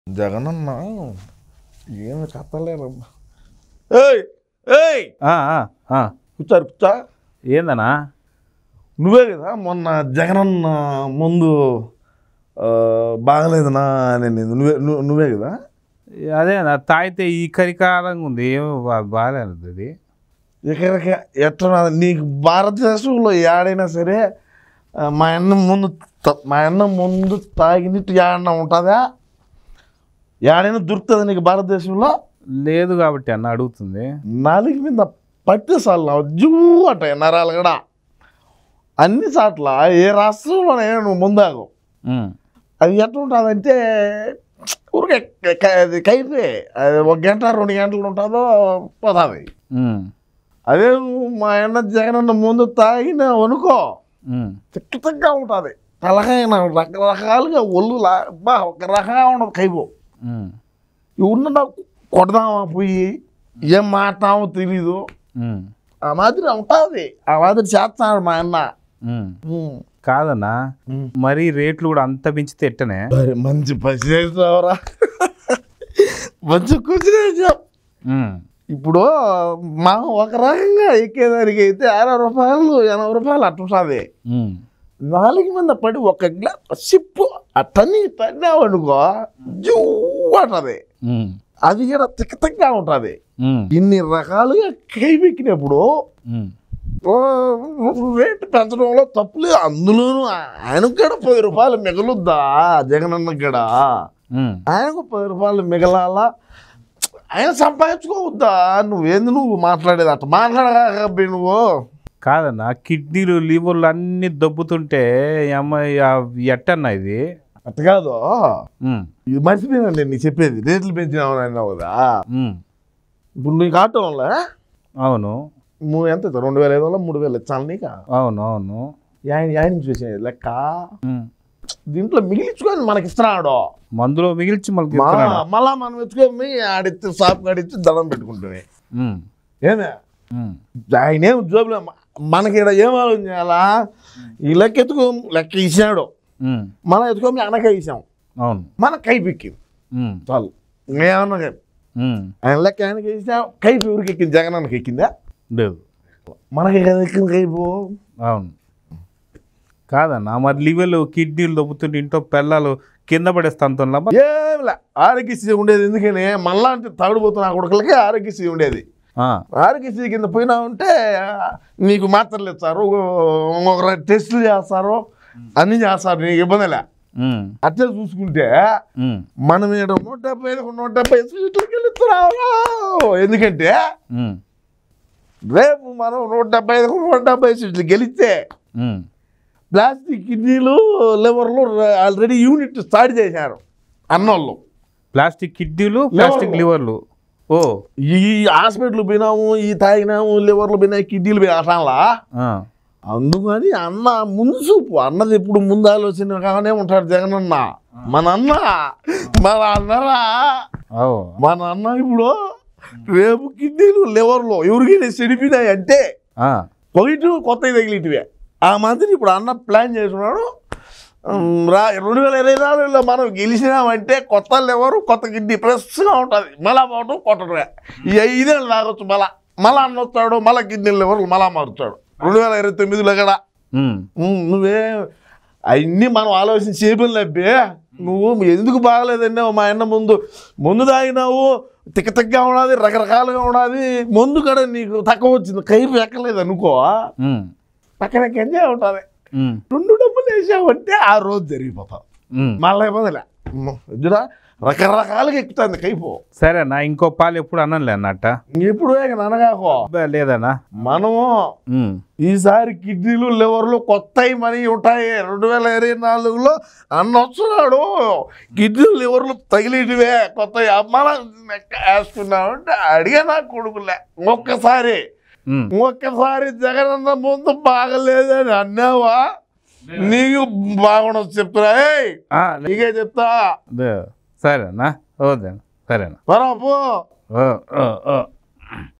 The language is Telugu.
జగనన్న ఏమి కథలేరమ్మా. ఏయ్ ఏయ్ కూర్చోరు కూర్చో. ఏందనా? నువ్వే కదా మొన్న జగనన్న ముందు బాగలేదనా అని నువ్వే కదా. అదే తాగితే ఈ కరికాలంగా ఉంది, ఏమో బాగాలేదు అది. ఇక ఎట్లా నీకు భారతదేశంలో ఏడైనా సరే మా అన్న ముందు తాగినట్టు ఏడన్నా ఉంటుందా? ఏడైనా దొరుకుతుందా నీకు భారతదేశంలో? లేదు కాబట్టి అన్న అడుగుతుంది. నాలుగు మీద పట్టి సార్లు జూ అంటాయి నరాలు కూడా అన్ని చోట్ల. ఏ రాష్ట్రంలోనే నువ్వు ముందాగు అది ఎట్లా ఉంటుందంటే ఊరికే అది కైపే. అది 1 గంట 2 గంటలు ఉంటుందో పోతుంది. అదే నువ్వు మా అన్న జగనన్న ముందు తాగిన అనుకో తిక్కగా ఉంటుంది. తలకాయ రకరకాలుగా ఒళ్ళు ఒక రకంగా ఉండదు కైపో. ఉన్న కొడదామా పోయి ఏం మాట్లాడమో తెలీదు. ఆ మాదిరి ఉంటుంది. ఆ మాదిరి చేస్తాడు మా అన్న. కాదన్నా, మరి రేట్లు కూడా అంత పెంచితే ఎట్టనే? మంచి పని చేస్తావరా, మంచి కూర్చుని. ఇప్పుడు మా ఒక రకంగా ఎక్కేదానికి అయితే 60 రూపాయలు 80 రూపాయలు అట్టుంటుంది. 4 మంది పడి ఒక గ్లాస్ సిప్పు తన్నావు అనుకో జూ అంటది. అది కూడా తిక్కగా ఉంటుంది. ఇన్ని రకాలుగా కైపెక్కినప్పుడు రేటు పెంచడంలో తప్పులేదు. అందులోనూ ఆయనకు కూడా 10 రూపాయలు మిగలుద్దా? జగనన్న కూడా ఆయనకు 10 రూపాయలు మిగలాలా? ఆయన సంపాదించుకోవద్దా? నువ్వు మాట్లాడేది అట్లా మాట్లాడగా నువ్వు. కాదన్నా, కిడ్నీలు లివర్లు అన్ని దబ్బుతుంటే అమ్మాయి ఎట్టన్నా ఇది? అట్ట కాదు, ఇది మర్చిపోయినండి నీకు చెప్పేది. రేట్లు పెంచినావు అన్నావు కదా. ఇప్పుడు నీకు ఆటో వల్ల అవును ఎంత 2500 3000 ఇచ్చాను నీకు. అవును అవును. ఆయన చూసేది లెక్క. దీంట్లో మిగిలించుకొని మనకి ఇస్తున్నాడు. మందులో మిగిల్చి మళ్ళా మనం ఎత్తుకొని ఆడిచ్చి షాప్ ఆడిచ్చి దండం పెట్టుకుంటున్నాయి. ఏమే ఆయన ఏం జోబులో మనకి ఇక్కడ ఏం ఆలోచన చేయాలా? ఈ లెక్క ఇచ్చినాడు, మనం ఎత్తుకొని అనకాయ ఇచ్చాం, అవును మన కైపెక్కింది చాలు. ఏమన్నా ఆయన లెక్క ఆయనకి ఇచ్చాం. కైపు ఎవరికి ఎక్కింది? జగనన్నకి ఎక్కిందా? లేదు, మనకి కదా ఎక్కింది కైపు. అవును. కాదన్నా, మరి లివర్లు కిడ్నీలు దొబ్బుతుంటే ఇంట్లో పిల్లలు కింద పడేస్తాంతో ఏమిలే ఆరోగ్యశ్రీ ఉండేది. ఎందుకని మళ్ళా అంటే తాగుడుపోతున్న కొడుకులకి ఆరోగ్యశ్రీ ఉండేది. ఆరోగ్యశ్రీ కింద పోయినా ఉంటే నీకు మాత్రలు ఇస్తారు, ఒక టెస్టులు చేస్తారు, అన్ని చేస్తారు, నీకు ఇబ్బందిలే. అట్లా చూసుకుంటే మనం 175 సీట్లకి వెళ్తున్నావు. ఎందుకంటే రేపు మనం 175 సీట్లు గెలిస్తే ప్లాస్టిక్ కిడ్నీలు లివర్లు ఆల్రెడీ యూనిట్ స్టార్ట్ చేశారు అన్నోళ్ళు. ప్లాస్టిక్ కిడ్నీలు ప్లాస్టిక్ లివర్లు. ఓ ఈ హాస్పిటల్ పోయినాము, ఈ తాగినాము, లివర్లు పోయినాయి, కిడ్నీలు పోయినా అసలా. అందుకని అన్న ముందు చూపు. అన్నది ఎప్పుడు ముందు ఆలోచనగానే ఉంటాడు జగనన్న. మన అన్నరా మన అన్న ఇప్పుడు రేపు కిడ్నీలు లివర్లు ఎవరికైనా చెడిపోయినాయి అంటే పొగిటివ్ కొత్తవి తగిలిటివే. ఆ మాదిరి ఇప్పుడు అన్న ప్లాన్ చేస్తున్నాడు. 2024లో మనం గెలిచినామంటే కొత్త లివరు కొత్త కిడ్నీ ఫ్రెష్గా ఉంటుంది. మళ్ళా పోవటం కొట్టడమే. ఈ 5 ఏళ్ళు తాగొచ్చు. మళ్ళా అన్న వస్తాడు, మళ్ళీ కిడ్నీ లివర్లు మళ్ళా మారుతాడు 2029లో కూడా. నువ్వే అవన్నీ మనం ఆలోచన చేయబడి లబ్బే. నువ్వు ఎందుకు బాగలేదండి మా అన్న ముందు తాగినావు, తిక్కగా ఉన్నది, రకరకాలుగా ఉన్నది. ముందు కూడా నీకు తక్కువ వచ్చింది, కైపు ఎక్కలేదు అనుకో, పక్కన ఎంజాయ్ ఉంటుంది. 2 డబ్బులు వేసావంటే ఆ రోజు జరిగిపోతావు. మళ్ళీ ఇవ్వదులే రకరకాలుగా ఎక్కుతుంది కైపు. సరేనా, ఇంకో పాలు ఎప్పుడు అనలే అన్నట్ట. ఎప్పుడు అనగాకో లేదన్నా. మనము ఈసారి కిడ్నీలు లివర్లు కొత్తవి మనీ ఉంటాయి. 2024లో అన్న వస్తున్నాడు, కిడ్నీలు లివర్లు తగిలిటివే కొత్తవి మనం వేసుకున్నామంటే అడిగే నా కొడుకులే. ఒక్కసారి జగనన్న ముందు బాగలేదని అన్నావా, నీకు బాగుండదు చెప్తున్నా. నీకే చెప్తా. సరేనా, ఓదే సరేనా. పో.